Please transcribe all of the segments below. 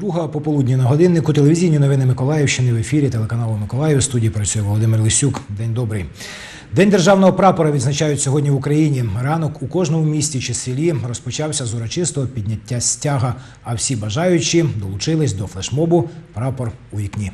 Друга пополудні на годиннику. Телевізійні новини Миколаївщини в ефірі телеканалу «Миколаїв». В студії працює Володимир Лисюк. День добрий. День державного прапора відзначають сьогодні в Україні. Ранок у кожному місті чи селі розпочався з урочистого підняття стяга, а всі бажаючі долучились до флешмобу «Прапор у вікні».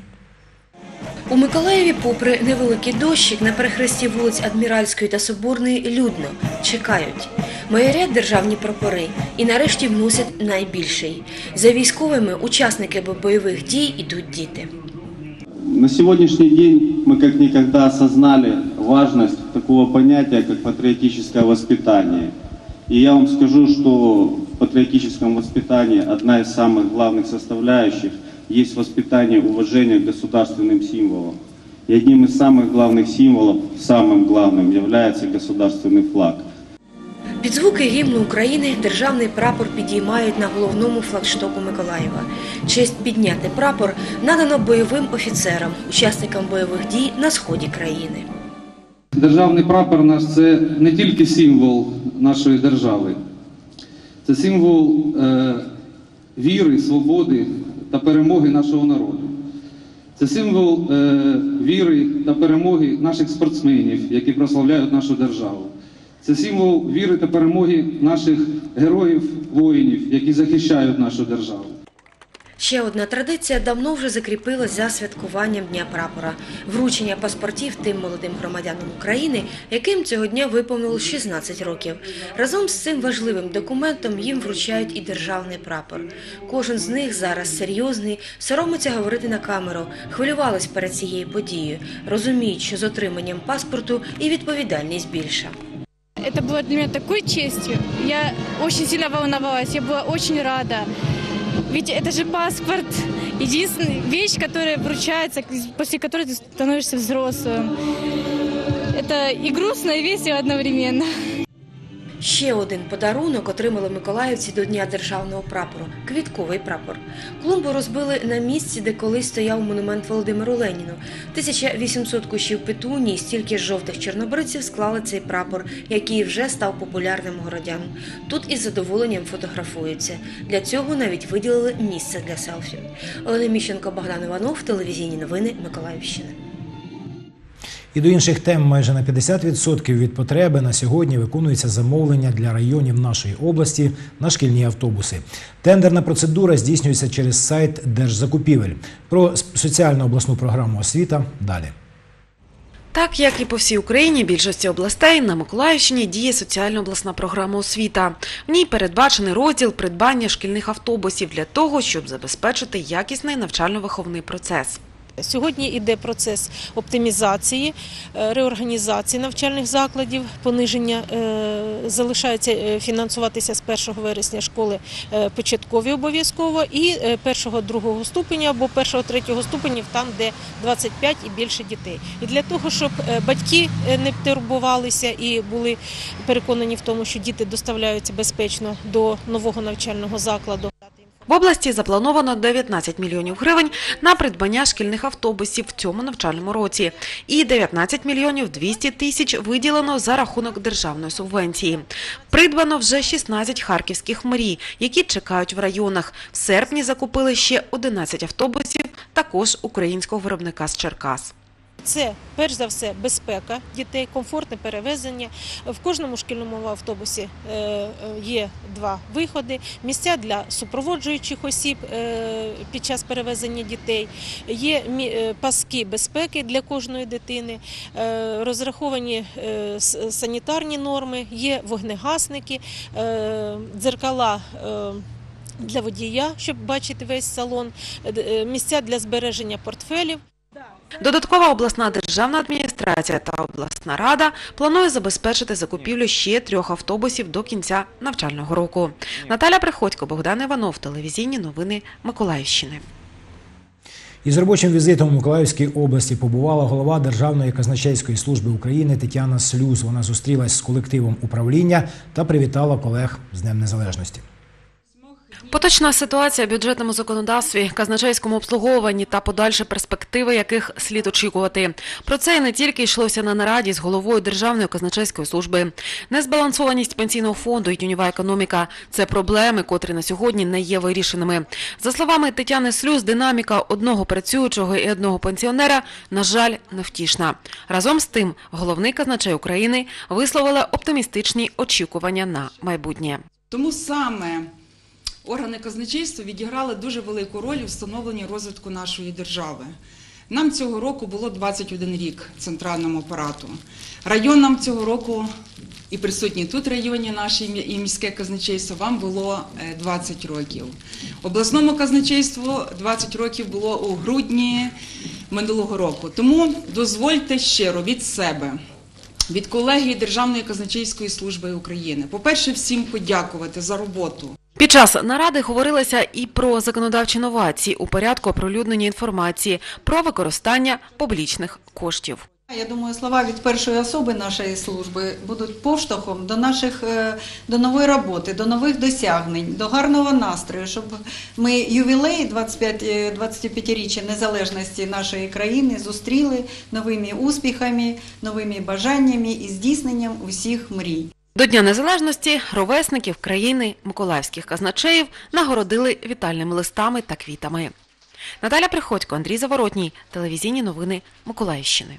У Миколаєві, попри невеликий дощик, на перехресті вулиць Адміральської та Соборної людно. Чекають. Майорять державні прапори і нарешті вносять найбільший. За військовими, учасники бойових дій, ідуть діти. На сегодняшний день мы как никогда осознали важность такого понятия, как патриотическое воспитание. И я вам скажу, что в патриотическом воспитании одна из самых главных составляющих есть воспитание уважения к государственным символам. И одним из самых главных символов, самым главным, является государственный флаг. Під звуки гімну України державний прапор підіймають на головному флагштоку Миколаєва. Честь підняти прапор надано бойовим офіцерам, учасникам бойових дій на сході країни. Державний прапор наш – це не тільки символ нашої держави. Це символ віри, свободи та перемоги нашого народу. Це символ віри та перемоги наших спортсменів, які прославляють нашу державу. Це символ віри та перемоги наших героїв-воїнів, які захищають нашу державу. Ще одна традиція давно вже закріпилась за святкуванням Дня прапора – вручення паспортів тим молодим громадянам України, яким цього дня виповнилось 16 років. Разом з цим важливим документом їм вручають і державний прапор. Кожен з них зараз серйозний, соромиться говорити на камеру, хвилювались перед цією подією, розуміють, що з отриманням паспорту і відповідальність більша. Это было для меня такой честью. Я очень сильно волновалась, я была очень рада. Ведь это же паспорт, единственная вещь, которая вручается, после которой ты становишься взрослым. Это и грустно, и весело одновременно. Ще один подарунок отримали миколаївці до Дня державного прапору – квітковий прапор. Клумбу розбили на місці, де колись стояв монумент Володимиру Леніну. 1800 кущів петунії, стільки жовтих чорнобривців склали цей прапор, який вже став популярним у городян. Тут із задоволенням фотографуються. Для цього навіть виділили місце для селфі. Олена Міщенко, Богдан Іванов, телевізійні новини Миколаївщини. І до інших тем. Майже на 50% від потреби на сьогодні виконується замовлення для районів нашої області на шкільні автобуси. Тендерна процедура здійснюється через сайт Держзакупівель. Про соціальну обласну програму «Освіта» далі. Так, як і по всій Україні, більшості областей, на Миколаївщині діє соціальна обласна програма «Освіта». В ній передбачений розділ придбання шкільних автобусів для того, щоб забезпечити якісний навчально-виховний процес. Сьогодні йде процес оптимізації, реорганізації навчальних закладів, пониження, залишається фінансуватися з 1 вересня школи початкові обов'язково і 1-2 ступеня або 1-3 ступенів там, де 25 і більше дітей. І для того, щоб батьки не турбувалися і були переконані в тому, що діти доставляються безпечно до нового навчального закладу. В області заплановано 19 мільйонів гривень на придбання шкільних автобусів в цьому навчальному році. І 19 мільйонів 200 тисяч виділено за рахунок державної субвенції. Придбано вже 16 харківських мрій, які чекають в районах. В серпні закупили ще 11 автобусів, також українського виробника з Черкас. Це, перш за все, безпека дітей, комфортне перевезення. В кожному шкільному автобусі є 2 виходи, місця для супроводжуючих осіб під час перевезення дітей, є паски безпеки для кожної дитини, розраховані санітарні норми, є вогнегасники, дзеркала для водія, щоб бачити весь салон, місця для збереження портфелів. Додаткова обласна державна адміністрація та обласна рада планує забезпечити закупівлю ще 3 автобусів до кінця навчального року. Наталя Приходько, Богдан Іванов, телевізійні новини Миколаївщини. Із робочим візитом у Миколаївській області побувала голова Державної казначейської служби України Тетяна Слюз. Вона зустрілась з колективом управління та привітала колег з Днем Незалежності. Поточна ситуація в бюджетному законодавстві, казначейському обслуговуванні та подальші перспективи, яких слід очікувати. Про це і не тільки йшлося на нараді з головою Державної казначейської служби. Незбалансованість пенсійного фонду і тіньова економіка – це проблеми, котрі на сьогодні не є вирішеними. За словами Тетяни Слюс, динаміка одного працюючого і одного пенсіонера, на жаль, невтішна. Разом з тим, головний казначей України висловила оптимістичні очікування на майбутнє. Тому саме органи казначейства відіграли дуже велику роль у встановленні розвитку нашої держави. Нам цього року було 21 рік центральному апарату. Районам цього року, і присутні тут районні наші і міське казначейство, вам було 20 років. Обласному казначейству 20 років було у грудні минулого року. Тому дозвольте щиро від себе, від колегії Державної казначейської служби України, по-перше, всім подякувати за роботу. Під час наради говорилося і про законодавчі новації у порядку оприлюднення інформації про використання публічних коштів. Я думаю, слова від першої особи нашої служби будуть поштовхом до нової роботи, до нових досягнень, до гарного настрою, щоб ми ювілей 25-річчя незалежності нашої країни зустріли новими успіхами, новими бажаннями і здійсненням усіх мрій. До Дня Незалежності ровесників країни миколаївських казначеїв нагородили вітальними листами та квітами. Наталя Приходько, Андрій Заворотній. Телевізійні новини Миколаївщини.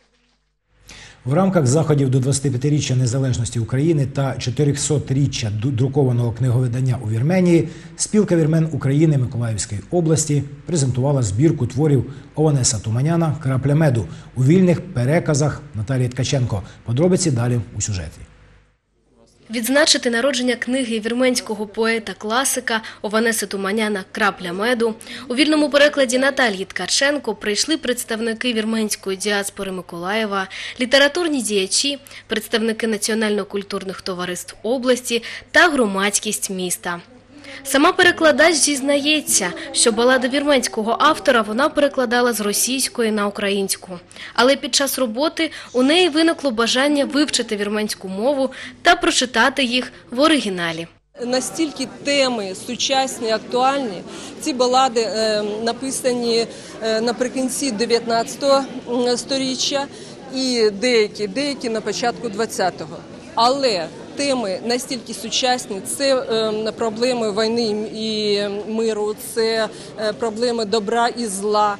В рамках заходів до 25-річчя незалежності України та 400-річчя друкованого книговидання у Вірменії спілка вірмен України Миколаївської області презентувала збірку творів Ованеса Туманяна «Крапля меду» у вільних переказах Наталії Ткаченко. Подробиці далі у сюжеті. Відзначити народження книги вірменського поета-класика Ованеси Туманяна «Крапля меду» у вільному перекладі Наталії Ткаченко прийшли представники вірменської діаспори Миколаєва, літературні діячі, представники національно-культурних товариств області та громадськість міста. Сама перекладач зізнається, що балади вірменського автора вона перекладала з російської на українську. Але під час роботи у неї виникло бажання вивчити вірменську мову та прочитати їх в оригіналі. Настільки теми сучасні, актуальні. Ці балади написані наприкінці 19 сторіччя і деякі на початку 20-го. Але теми настільки сучасні, це проблеми війни і миру, це проблеми добра і зла,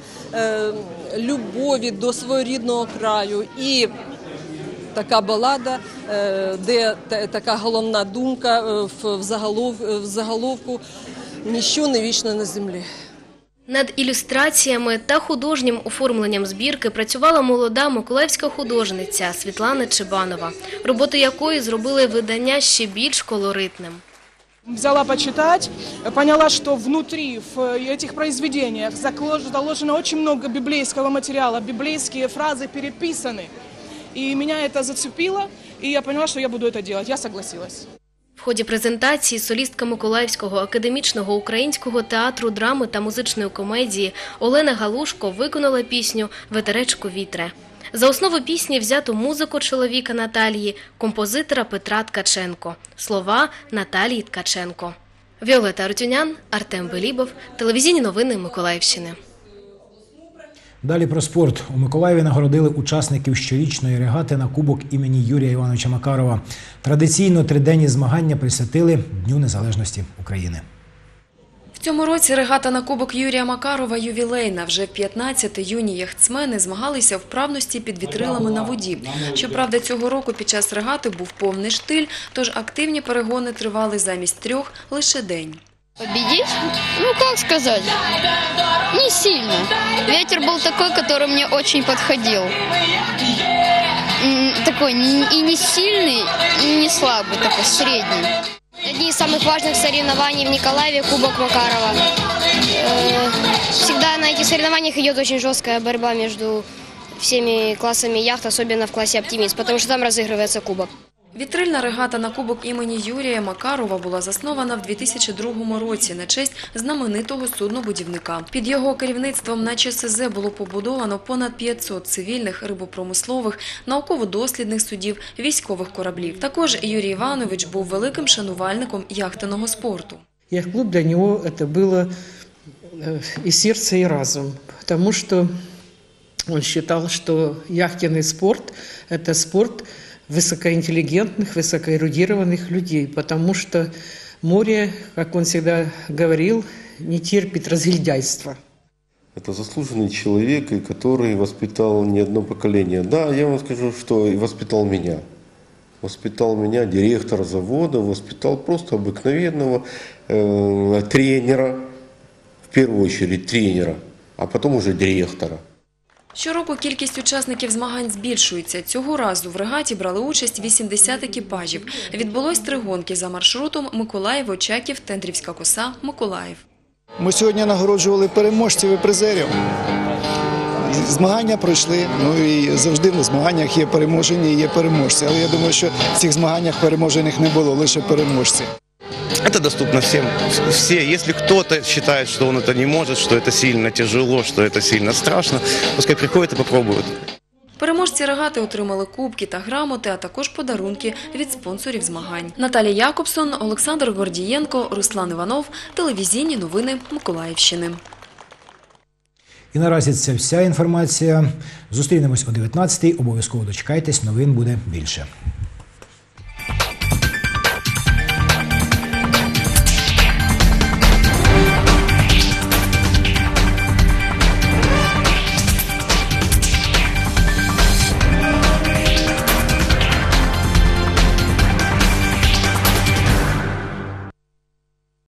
любові до свого рідного краю. І така балада, де така головна думка в заголовку «Ніщо не вічне на землі». Над ілюстраціями та художнім оформленням збірки працювала молода миколаївська художниця Світлана Чебанова, роботи якої зробили видання ще більш колоритним. Взяла почитать, поняла, что внутри в этих произведениях заложено очень много библейского материала, библейские фразы переписаны. И меня это зацепило, и я поняла, что я буду это делать. Я согласилась. В ході презентації солістка Миколаївського академічного українського театру драми та музичної комедії Олена Галушко виконала пісню «Ветеречку вітре». За основу пісні взято музику чоловіка Наталії, композитора Петра Ткаченко, слова Наталії Ткаченко. Віолета Артюнян, Артем Белібов, телевізійні новини Миколаївщини. Далі про спорт. У Миколаєві нагородили учасників щорічної регати на Кубок імені Юрія Івановича Макарова. Традиційно триденні змагання присвятили Дню Незалежності України. В цьому році регата на Кубок Юрія Макарова ювілейна. Вже 15-ти юні яхтсмени змагалися в вправності під вітрилами на воді. Щоправда, цього року під час регати був повний штиль, тож активні перегони тривали замість 3 лише день. Победить? Ну, как сказать, не сильно. Ветер был такой, который мне очень подходил. Такой и не сильный, и не слабый, такой средний. Одни из самых важных соревнований в Николаеве – Кубок Макарова. Всегда на этих соревнованиях идет очень жесткая борьба между всеми классами яхт, особенно в классе «Оптимист», потому что там разыгрывается кубок. Вітрильна регата на Кубок імені Юрія Макарова була заснована в 2002 році на честь знаменитого суднобудівника. Під його керівництвом на ЧСЗ було побудовано понад 500 цивільних, рибопромислових, науково-дослідних судів, військових кораблів. Також Юрій Іванович був великим шанувальником яхтенного спорту. Яхт-клуб для него это было и сердце, и разум, потому что он считал, что яхтенный спорт – это спорт высокоинтеллигентных, высокоэрудированных людей, потому что море, как он всегда говорил, не терпит разгильдяйства. Это заслуженный человек, который воспитал не одно поколение. Да, я вам скажу, что и воспитал меня. Воспитал меня директор завода, воспитал просто обыкновенного тренера, в первую очередь тренера, а потом уже директора. Щороку кількість учасників змагань збільшується. Цього разу в регаті брали участь 80 екіпажів. Відбулось 3 гонки за маршрутом Миколаїв-Очаків, Тендрівська коса, Миколаїв. Ми сьогодні нагороджували переможців і призерів. Змагання пройшли, і завжди в змаганнях є переможені і є переможці. Але я думаю, що в цих змаганнях переможених не було, лише переможці. Это доступно всем. Все, если кто-то считает, что он это не может, что это сильно тяжело, что это сильно страшно, пускай приходят и попробуют. Переможці регати отримали кубки та грамоти, а також подарунки від спонсорів змагань. Наталія Якобсон, Олександр Гордієнко, Руслан Іванов. Телевізійні новини Миколаївщини. І наразі це вся інформація. Зустрінемось о 19-й. Обов'язково дочекайтесь, новин буде більше.